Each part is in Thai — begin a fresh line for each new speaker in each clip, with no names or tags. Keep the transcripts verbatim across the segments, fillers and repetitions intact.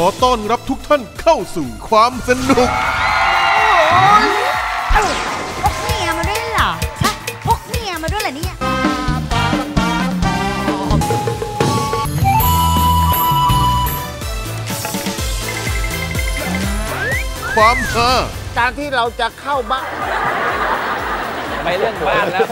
อต้อนรับทุกท่านเข้าสู่ความสนุก
พกเมียมาด้วยเหรอฮะพกเมียมาด้วยเหรอเนี่ย
ความฮา
การที่เราจะเข้าบ้าน
ไปเรื่องบ้านแล้ว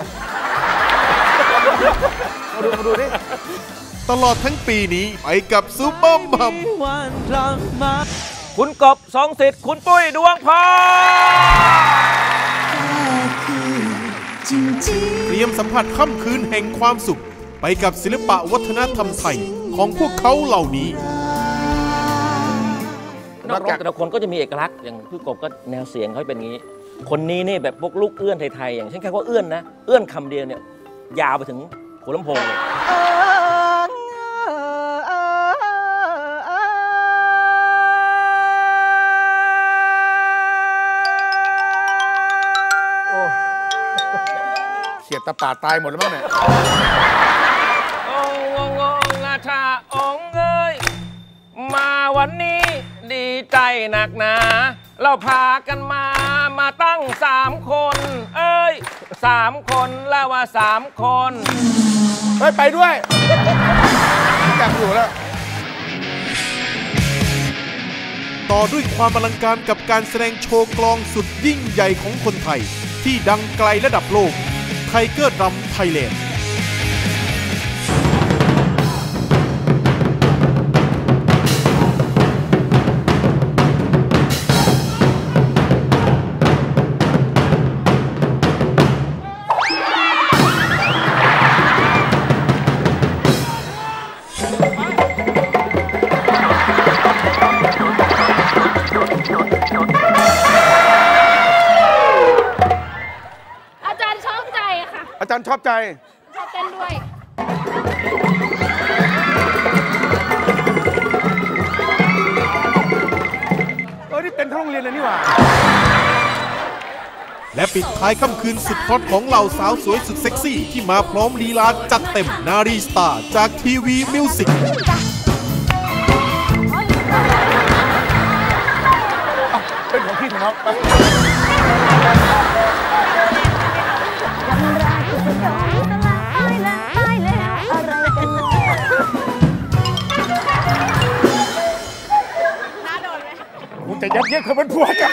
มาดูมาดูดิ
ตลอดทั้งปีนี้ไปกับซุปเปอร์มัม
คุณกบสองสิทธิ์คุณปุ้ยดวงพร
เตรียมสัมผัสค่ำคืนแห่งความสุขไปกับศิลปะวัฒนธรรมไทยของพวกเขาเหล่านี้
นักร้องแต่ละคนก็จะมีเอกลักษณ์อย่างพี่กบก็แนวเสียงเขาเป็นงี้คนนี้นี่แบบพวกลูกเอื้อนไทยๆอย่างเช่นแค่ว่าเอื้อนนะเอื้อนคำเดียวเนี่ยยาวไปถึงหัวลำโพงเลย
เขียดตะปาดตายหมดแล้วมั้งเนี่ย
องงงงอาชาองเอ้ยมาวันนี้ดีใจหนักหนาเราพากันมามาตั้งสามคนเอ้ยสามคนแล้วว่าสามคน
เฮ้ยไปด้วยอยากอยู่แล้ว
ต่อด้วยความอลังการกับการแสดงโชว์กลองสุดยิ่งใหญ่ของคนไทยที่ดังไกลระดับโลกไทเกอร์ดรัมไทยแลนด์
อาจารย์ชอบใจ
ชอบเต้นด้วย
เออนี่เป็นทั้งโรงเรียนเลยนี่หว่า
และปิดท้ายค่ำคืนสุดฮอตของเหล่าสาวสวยสุดเซ็กซี่ที่มาพร้อมลีลาจัดเต็มนารีสตาร์จากทีวีมิวสิก
เป็นของพี่ของเขาจะยัดเยียดเขาเป็นผัวกัน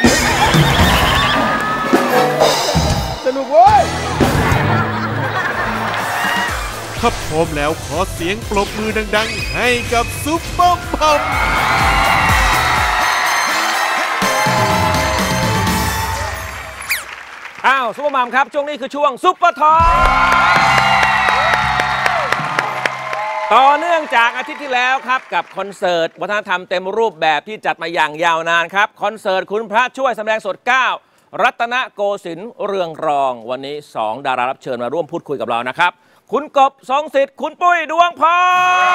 สนุกเว้ย
ถ้าพร้อมแล้วขอเสียงปรบมือดังๆให้กับซุปเปอร์มัม
อ้าวซุปเปอร์มัมครับช่วงนี้คือช่วงซุปเปอร์ทอล์คต่อเนื่องจากอาทิตย์ที่แล้วครับกับคอนเสิร์ตวัฒนธรรมเต็มรูปแบบที่จัดมาอย่างยาวนานครับคอนเสิร์ตคุณพระช่วยแสดงสดเก้ารัตนโกสินทร์เรืองรองวันนี้สองดารารับเชิญมาร่วมพูดคุยกับเรานะครับคุณกบสองสิทธิ์คุณปุ้ยดวงพร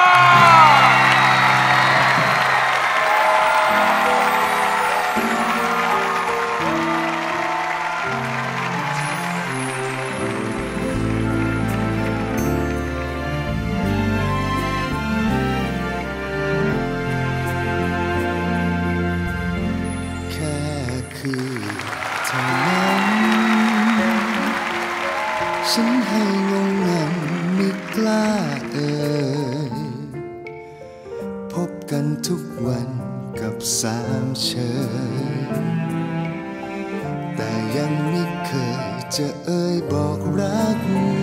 ฉันให้งงงันไม่กล้าเอ่ยพบกันทุกวันกับสามเชยแต่ยังไม่เคยจะเอ่ยบอกรัก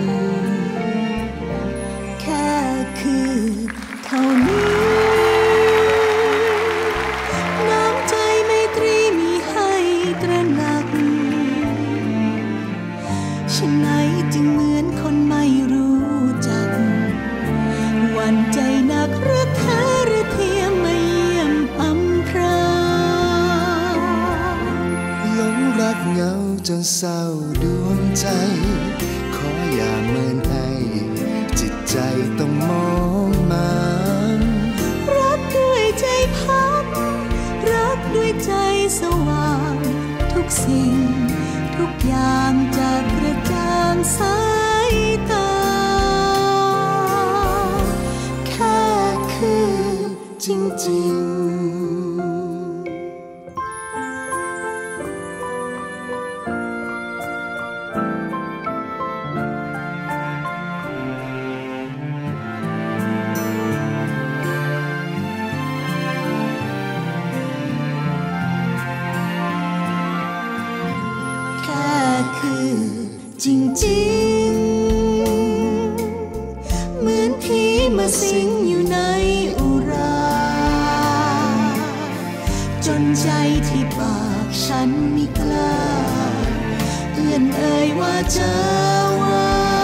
แค่คือเท่านี้น้ำใจไมตรีมีให้ตระหนักฉันไหนจึงเหมือนคนไม่รู้จักหวั่นใจหนักหรือแท้หรือเพียงมาเยี่ยมอำพราง
หลงรักเหงาจนเศร้าดวงใจขออย่าเมินให้จิตใจต้องมองมัน
รักด้วยใจพักรักด้วยใจสว่างทุกสิ่งทุกอย่างจะกระจ่างสายตาแค่คือจริงๆจริงๆเหมือนผีมาสิงอยู่ในอุราจนใจที่ปากฉันไม่กล้าเอื้อนเอ่ยว่าเจอว่า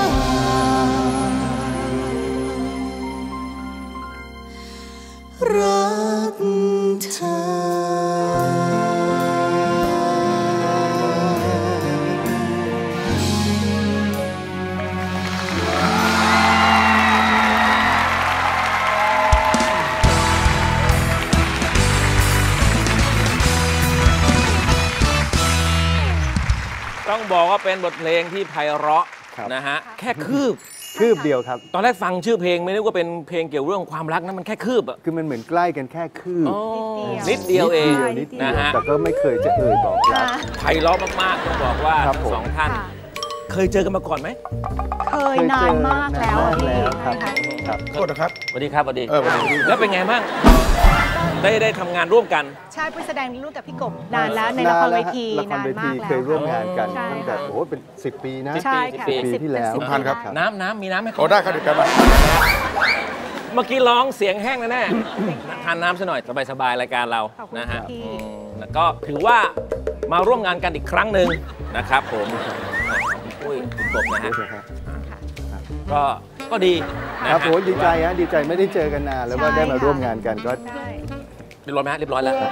รักเธอ
ต้องบอกว่าเป็นบทเพลงที่ไพเราะนะฮะแค่คืบ
คืบเดียวครับ
ตอนแรกฟังชื่อเพลงไม่นึกว่าเป็นเพลงเกี่ยวเรื่องความรักนะมันแค่คืบอ่ะ
คือมันเหมือนใกล้กันแค่คืบ
นิดเดียวเองนะฮะ
แต่ก็ไม่เคยจะเอ่ยบอกรัก
ไพเราะมากๆต้องบอกว่าทั้งสองท่านเคยเจอกันมาก่อนไหม
เคยนานมากแล้วพี่
ครับครับ
โทษนะครับ
สวัสดีครับสวัสดี
เออสวัสดี
แล้วเป็นไงบ้างได้ได้ทำงานร่วมกัน
ใช่ไปแสดงร่วมกับพี่กบนานแล้วในละครเวทีนานมากแล้ว
เคยร่วมงานกันตั้งแต่โอ้โหเป็นสิบปีนะ
ใช่ค่ะ
ปีที่แล้ว
คุณพันครับ
น้ำน้ำมีน้ำไหม
โอ้ได้ครับเดี๋ยวกัน
เมื่อกี้ร้องเสียงแห้งแน่ๆทานน้ำซะหน่อยสบายๆรายการเรานะฮะก็ถือว่ามาร่วมงานกันอีกครั้งหนึ่งนะครับผมอุ้ยคุณกบนะฮะก็ก็ดี
ครับผมดีใจฮะดีใจไม่ได้เจอกันนานแล้วก็ได้มาร่วมงานกันก็
เรียบร้อยไหมเรียบร้อยแล้ว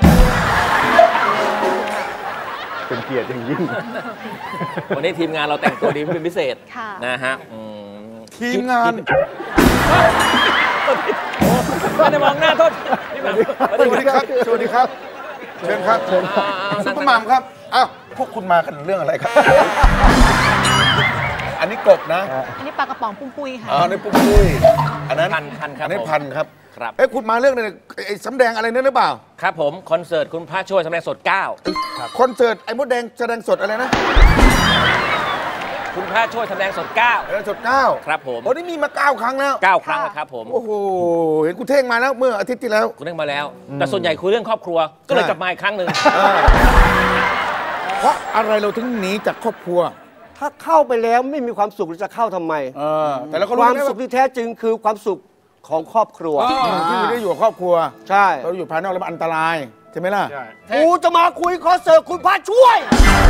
เป็นเกียรติอย่างยิ่ง
วันนี้ทีมงานเราแต่งตัวดีเป็นพิเศษนะฮะ
ทีมงาน
ไม่ได้มองหน้าโทษ
สวัสดีครับสวัสดีครับเชิญครับเชิญซุปเปอร์มัมครับอ้าวพวกคุณมากันเรื่องอะไรครับอันนี้กบนะ
อันนี้ปลากระป๋องปุ้มปุ้ยค่ะ
อ๋อนี่ปุ้มปุ้ยอันนั้น
พันพันครับ
อันนี้พันครับ
ครับ
เอ้คุณมาเรื่องอะไรไอ้สำแดงอะไรนั่นหรือเปล่า
ครับผมคอนเสิร์ตคุณพระช่วยแสดงสดเก้า
คอนเสิร์ตไอ้มดแดงแสดงสดอะไรนะ
คุณพระช่วยแสดงสดเก้า
แสดงสดเก้า
ครับผม
โอ้นี่มีมาเก้าครั้งแล้ว
เก้าครั้งแล้วครับผม
โอ้โหเห็นคุณเท่งมาแล้วเมื่ออาทิตย์ที่แล้ว
คุณเท่งมาแล้วแต่ส่วนใหญ่คุยเรื่องครอบครัวก็เลยกลับมาอีกครั้งหนึ่ง
เพราะอะไรเราถึงหนีจากครอบครัว
ถ้าเข้าไปแล้วไม่มีความสุขจะเข้าทำไม
แต่แล้ว
ความสุขที่แท้จริงคือความสุขของครอบครัว
ที่ไม่ได้อยู่กับครอบครัว
ใช่
เราอยู่ภายนอกแล้วมันอันตรายใช่ไหมล่ะ
กูจะมาคุยคอนเสิร์ตคุณพระช่วย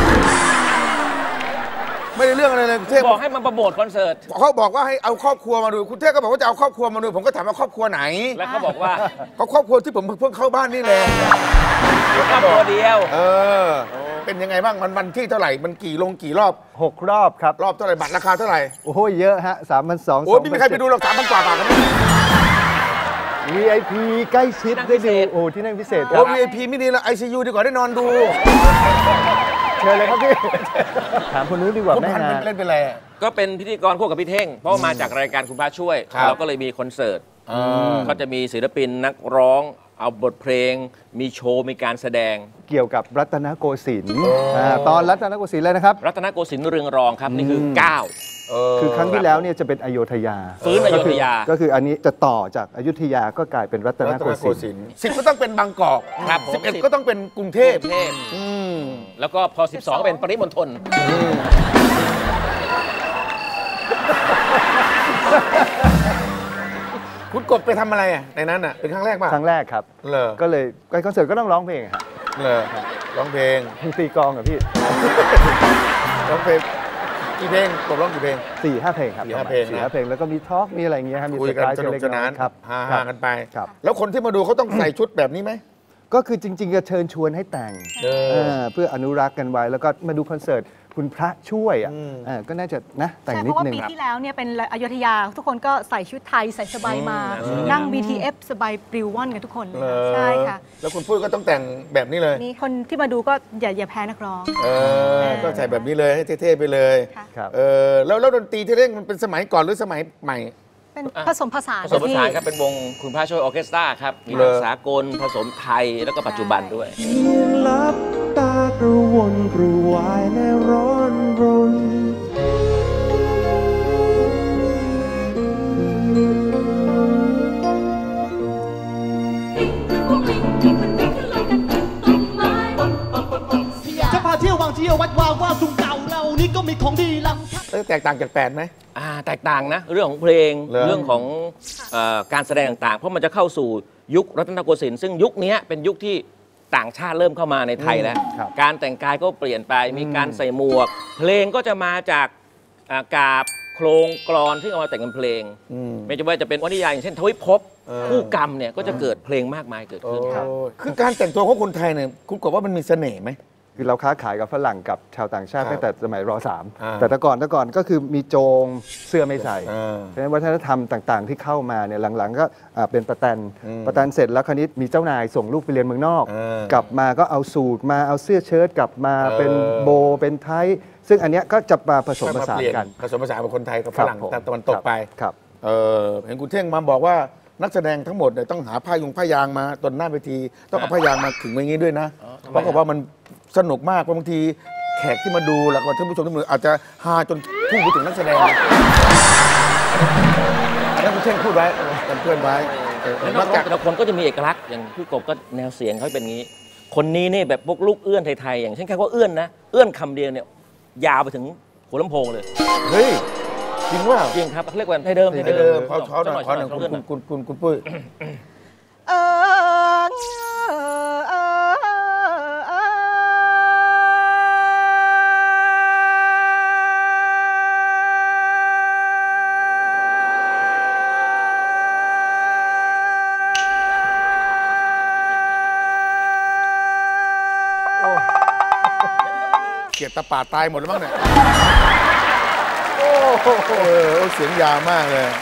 ไม่ได้เรื่องอะไรเลยเทพ
บอกให้มันโปรโมทคอนเสิร์ต
เขาบอกว่าให้เอาครอบครัวมาดูคุณเทพก็บอกว่าจะเอาครอบครัวมาดูผมก็ถามว่าครอบครัวไหน
แล้วเขาบอกว่า
เขาครอบครัวที่ผมเพิ่งเข้าบ้านนี่แหละ
ครอบครัวเดียว
เออเป็นยังไงบ้างมันวันที่เท่าไหร่มันกี่ลงกี่รอบ
หกรอบครับ
รอบเท่าไหร่บัตรราคาเท่าไหร่
โอ้โหเยอะฮะสามพันสอง
โอ้ไม่มีใครไปดูหรอกสามพันกว่าบาทกันนี่
วี ไอ พี ใกล้ชิดได้ดูโอ้ที่นั่งพิเศษ
โอ้ วี ไอ พี ไม่ดีแล้ว ไอ ซี ยู ดีกว่าได้นอนดู
เชิญเลยครับพี่ถามคนนู้นดีกว่าแม่
นาเล่นเป็นอะไร
ก็เป็นพิธีกรคู่กับพี่เท่งเพราะมาจากรายการคุณพระช่วยเราก็เลยมีคอนเสิร์ตก็จะมีศิลปินนักร้องเอาบทเพลงมีโชว์มีการแสดง
เกี่ยวกับรัตนโกสินทร์ตอนรัตนโกสินทร์เลยนะครับ
รัตนโกสินทร์เรืองรองครับนี่คือเก้า
คือครั้งที่แล้วเนี่ยจะเป็นอโยธยา
ฟื้นอโยธยา
ก็คืออันนี้จะต่อจากอยุธยาก็กลายเป็นรัตนโกสินทร์
สิบก็ต้องเป็นบางกอกสิบเอ็ดก็ต้องเป็นกรุงเทพ
แล้วก็พอสิบสองเป็นปริมณฑล
คุณกบไปทำอะไรอ่ะในนั้นอ่ะเป็นครั้งแรกป่ะ
ครั้งแรกครับเลยก็เลยไปคอนเสิร์ตก็ต้องร้องเพลงครับ
เลยร้องเพลง
ตีกลองกับพี่
ร้องเพลงกี่เพลงกบร้องกี่เพลง
สี่ห้าเพลงครับ
สี่ห้าเพลง
สี่ห้าเพลงแล้วก็มีทอล์กมีอะไรเงี้ยครับมี
คุยกันสนุกสนาน
ครับ
ฮากันไปแล้วคนที่มาดูเขาต้องใส่ชุดแบบนี้ไหม
ก็คือจริงๆจะเชิญชวนให้แต่งเพื่ออนุรักษ์กันไว้แล้วก็มาดูคอนเสิร์ตคุณพระช่วยอ่ะก็น่าจะนะแต่งนิดนึง
เพราะว่าปีที่แล้วเนี่ยเป็นอยุธยาทุกคนก็ใส่ชุดไทยใส่สบายมานั่ง บี ที เอฟ สบายปลิวว่อนกันทุกคนใช่ค่ะ
แล้วคุณพูดก็ต้องแต่งแบบนี้เลย
นี่คนที่มาดูก็อย่าอย่าแพ้นักร้อง
ก็ใส่แบบนี้เลยให้เท่ๆไปเลยแล้วแล้วดนตรีที่เล่นมันเป็นสมัยก่อนหรือสมัยใหม่
เป็นผสมผสาน
ผสมผสานครับเป็นวงคุณพระช่วยออร์เคสตราครับมีสากลผสมไทยแล้วก็ปัจจุบันด้วย
ลับตากระวนกระวายและร้อนรนจะพาเที่ยวบางเที่ยววัดวาว่าสุงเก่าเรานี่ก็มีของดีล้ำ
แตกต่างจากแปดไหม
อ่าแตกต่างนะเรื่องของเพลงเรื่องของเอ่อการแสดงต่างๆเพราะมันจะเข้าสู่ยุครัตนโกสินทร์ซึ่งยุคนี้เป็นยุคที่ต่างชาติเริ่มเข้ามาในไทยแล้วการแต่งกายก็เปลี่ยนไปมีการใส่หมวกเพลงก็จะมาจากกาบโครงกลอนที่เอามาแต่งเป็นเพลงไม่ว่าจะเป็นวรรณนิยายอย่างเช่นทวิภพคู่กรรมเนี่ยก็จะเกิดเพลงมากมายเกิดขึ้น
คือการแต่งตัวของคนไทยเนี่ยคุณกบว่ามันมีเสน่ห์ไหม
คือเราค้าขายกับฝรั่งกับชาวต่างชาติตั้งแต่สมัยร.สาม แต่แต่ก่อนแต่ก่อนก็คือมีโจงเสื้อไม่ใส่เพราะฉะนั้นวัฒนธรรมต่างๆที่เข้ามาเนี่ยหลังๆก็เป็นประแตนประแตนเสร็จแล้วคราวนี้มีเจ้านายส่งลูกไปเรียนเมืองนอกกลับมาก็เอาสูทมาเอาเสื้อเชิ้ตกลับมาเป็นโบเป็นไทซึ่งอันนี้ก็จะมาผสมผสานกัน
ผสมผสานกับคนไทยกับฝรั่งตะวันตกไปเห็นคุณเท่งมาบอกว่านักแสดงทั้งหมดเนี่ยต้องหาผ้ายงผ้ายางมาตอนหน้าเวทีต้องเอาผ้ายางมาขึงไว้อย่างนี้ด้วยนะเพราะว่ามันสนุกมากบางทีแขกที่มาดูแล้วก็ท่านผู้ชมทุกท่านอาจจะฮาจนพุ่งไปถึงนักแสดงอันนั้นคุณเท่งพูดไว้กันเพื่อนไว้
แล้วแต่ละคนก็จะมีเอกลักษณ์อย่างพี่กบก็แนวเสียงเขาเป็นงี้คนนี้นี่แบบพวกลูกเอื้อนไทยๆอย่างเช่นแค่ว่าเอื้อนนะเอื้อนคำเดียวเนี่ยยาวไปถึงหัวลำโพงเลย
เฮ้ยจริงว่า
จริงครับเขาเรียกว่าไทยเดิมไทย
เดิมเขาเขาหน่อยเขาหน่อยคุณคุณคุณคุณปุ้ยเออเออเกียรติตาป่าตายหมดแล้วมั้งเนี่ยโอ้โหเสียงยาวมากเลย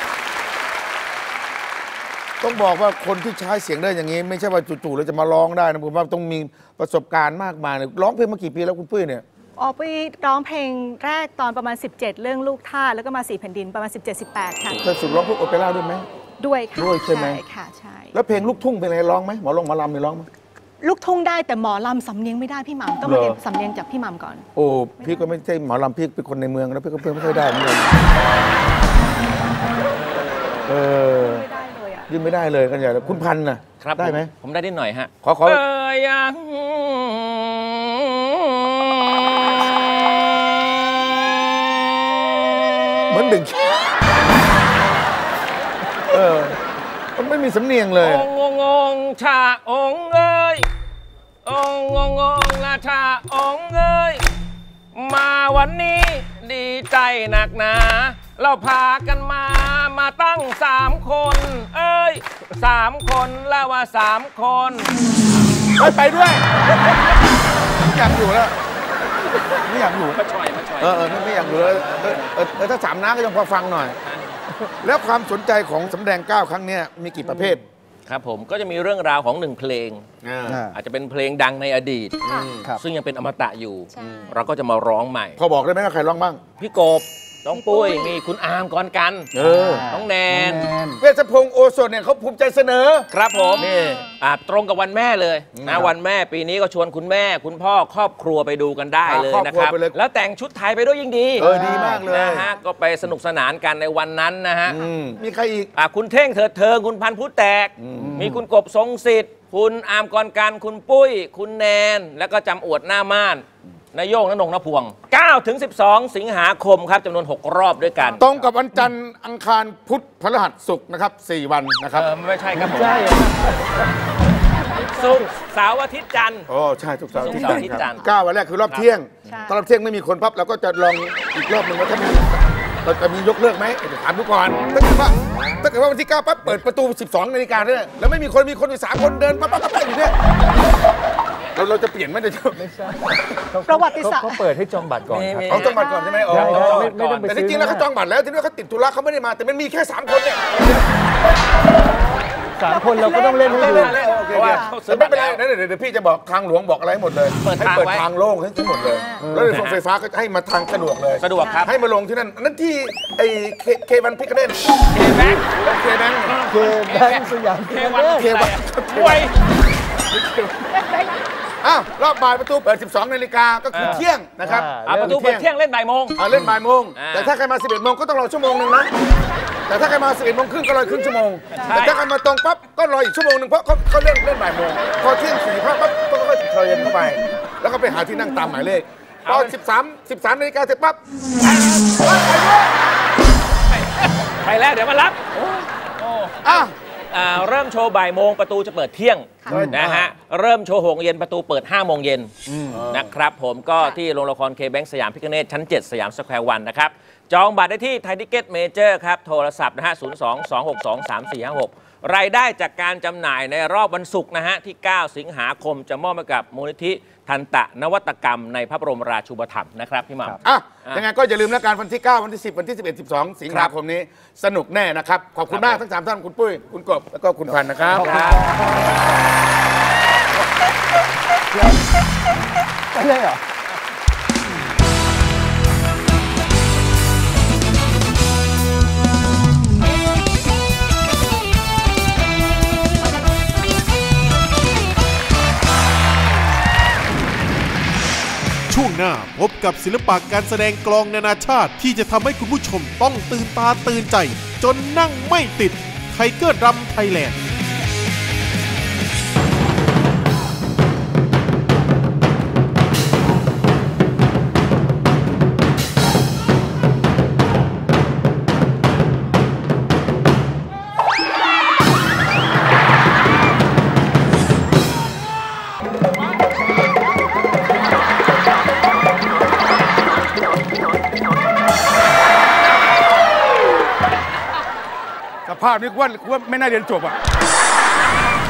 ต้องบอกว่าคนที่ใช้เสียงได้อย่างนี้ไม่ใช่ว่าจู่ๆเราจะมาร้องได้นะผมว่าต้องมีประสบการณ์มากมายเลยร้องเพลงมากี่ปีแล้วคุณปุ้ยเนี่ย
ออกไปร้องเพลงแรกตอนประมาณสิบเจ็ดเรื่องลูกท่าแล้วก็มาสี่แผ่นดินประมาณสิบเจ็ด สิบแปดค่ะ
เคยฝึกร้องพวกโอเปร่าด้วยไหม
ด้วยค่ะ
ด้วยใช่ไหม
ค่ะใช่
แล้วเพลงลูกทุ่งเป็นอะไรร้องไหมหมอลงหมอลำมีร้องไหม
ลูกทุ่งได้แต่หมอลำสำเนียงไม่ได้พี่หม่ำต้องมาเรียนสำเนียงจากพี่หม่ำก่อน
โอ้พี่ก็ไม่ใช่หมอลำพี่เป็นคนในเมืองแล้วพี่ก็เพิ่งไม่ค่อยได้เหมือนกันเออไม่ได้เลยอ่ะยิ่งไม่ได้เลยกันใหญ่แล้วคุณพันธ์น่ะได้ไหม
ผมได้นิดหน่อยฮะ
ขอขอเอ
อยัง
เหมือนดึงเออมันไม่มีสำเนียงเลย
องงงชาองเอ้ยองงงงราชาองเอ้ยมาวันนี้ดีใจหนักหนาเราพากันมามาตั้งสามคนเอ้ยสามคนแล้วว่าสามคน
ไม่ไปด้วยไม่อยากอยู่แล้วไม่อยากอยู่
มาช่วยมาช่วย
เออเออไม่อยากอยู่แล้วเออเออถ้าสามน้าก็ยังพอฟังหน่อยแล้วความสนใจของสำแดงเก้าครั้งนี้มีกี่ประเภท
ครับผมก็จะมีเรื่องราวของหนึ่งเพลงอาจจะเป็นเพลงดังในอดีตซึ่งยังเป็นอมตะอยู่เราก็จะมาร้องใหม่
พอบอกได้ไหมว่าใครร้องบ้าง
พี่กบน้องปุ้ยมีคุณอาร์มก่อนกันน้องแนน
เวชพงษ์โอโซนเนี่ยเขาภูมิใจเสนอ
ครับผมนี่ตรงกับวันแม่เลยนะวันแม่ปีนี้ก็ชวนคุณแม่คุณพ่อครอบครัวไปดูกันได้เลยนะครับแล้วแต่งชุดไทยไปด้วยยิ่งดี
เออดีมากเลย
นะฮะก็ไปสนุกสนานกันในวันนั้นนะฮะ
มีใครอีก
คุณเท่งเถิดเทิงคุณพันธุ์ผู้แตกมีคุณกบทรงสิทธิ์คุณอาร์มก่อนกันคุณปุ้ยคุณแนนแล้วก็จำอวดหน้าม่านนายโยงนนงนพวง เก้าถึงสิบสอง สิงหาคมครับจำนวนหกรอบด้วยกัน
ตรงกับวันจันทร์อังคารพุธพฤหัสศุกร์นะครับสี่วันนะครับ
เออไม่ใช่ครับผมใช่ศุกร์เสาร์อาทิตย์จันทร์
โอ้ใช่ศุกร์เสาร์อาทิตย์จันทร์เก้าวันแรกคือรอบเที่ยงตอนรอบเที่ยงไม่มีคนปั๊บเราก็จะลองอีกรอบหนึ่งว่าถ้ามีเราจะมียกเลิกไหมเดี๋ยวถามดูก่อนถ้าเกิดว่าถ้าเกิดว่าวันที่เก้าปั๊บเปิดประตูสิบสองนาฬิกาเนี่ยแล้วไม่มีคนมีคนอยู่สามคนเดินปั๊บปั๊บปั๊บอยู่เนี่ยเราเราจะเปลี่ยนไหมเดี๋ยว
ไม่ใช่
ประวัติศาสตร์
เขาเปิดให้จองบัตรก่อน
เขาจองบัตรก่อนใช่ไหมอ๋อแต่จริงๆแล้วเขาจองบัตรแล้วทีนี้เขาติดธุระเขาไม่ได้มาแต่มันมีแค่สามคนเนี่ย
สามคนเราก็ต้องเล่นให้ดู
ไม่เป็นไรนะเดี๋ยวพี่จะบอกทางหลวงบอกอะไรหมดเลยให้เปิดทางโล่งให้ทั้งหมดเลยแล้วรถไฟฟ้าก็ให้มาทางสะดวกเลย
สะดวกครับ
ให้มาลงที่นั่นนั่นที่ไอ้เควันพิกเนน
เคแบงค์
เคแบงค์
เคแบงค์สยาม
เควัน
เควัน
ป่วย
อ้าวรอบบ่ายประตูเปิดสิบสองนาฬิกาก็คือเที่ยงนะครับ
ประตูเปิดเที่ยงเล่นบ่ายโมง
เล่นบ่ายโมงแต่ถ้าใครมาสิบเอ็ดโมงก็ต้องรอชั่วโมงนึงนะแต่ถ้าใครมาสิบเอ็ดโมงครึ่งก็รอครึ่งชั่วโมงแต่ถ้าใครมาตรงปั๊บก็รออีกชั่วโมงนึงเพราะเขาเขาเล่นเล่นบ่ายโมงพอเที่ยงสี่พักปั๊บก็ค่อยๆเทรนเข้าไปแล้วก็ไปหาที่นั่งตามหมายเลขพอสิบสาม สิบสามนาฬิกาเสร็จปั๊บ
ใครแล้วเดี๋ยวมารับ
อ่ะ
เริ่มโชว์บ่ายโมงประตูจะเปิดเที่ยงนะฮะเริ่มโชว์หกโมงเย็นประตูเปิดห้าโมงเย็นนะครับผมก็ที่โรงละครเคแบงค์สยามพิคเนตชั้นเจ็ดสยามสแควร์วันนะครับจองบัตรได้ที่ไทยทิเก็ตเมเจอร์ครับโทรศัพท์นะฮะศูนย์ สอง สอง หก สอง สาม สี่ ห้า หกรายได้จากการจำหน่ายในรอบวันศุกร์นะฮะที่เก้าสิงหาคมจะมอบให้กับมูลนิธิทันตะนวัตกรรมในพระบรมราชูปถัมภ์นะครับพี่หม่ำ
อ่ะยังไงก็อย่าลืมแล้วกันวันที่เก้าวันที่สิบวันที่สิบเอ็ด สิบสองสิงหาคมนี้สนุกแน่นะครับขอบคุณมากทั้งสามท่านคุณปุ้ยคุณกบแล้วก็คุณพันธ์นะครับ
ไม่เลยเหรอ
ช่วงหน้าพบกับศิลปะการแสดงกลองนานาชาติที่จะทำให้คุณผู้ชมต้องตื่นตาตื่นใจจนนั่งไม่ติดไทเกอร์ดรัมไทยแลนด์
ภาพนี้ว่าว่าไม่น่าเรียนจบอ่ะ